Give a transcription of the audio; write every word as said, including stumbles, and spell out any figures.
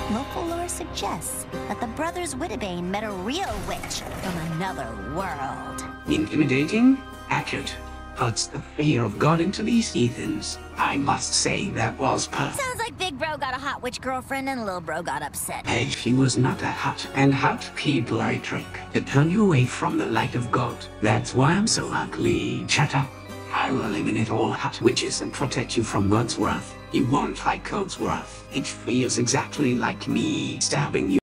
Local lore suggests that the brothers Wittebane met a real witch from another world. Intimidating? Accurate. Puts the fear of God into these heathens. I must say that was perfect. Sounds like Big Bro got a hot witch girlfriend and Little Bro got upset. Hey, she was not a hut, and hut people are a trick to turn you away from the light of God. That's why I'm so ugly. Shut up. I will eliminate all hut witches and protect you from God's wrath. You won't like God's wrath. It feels exactly like me stabbing you.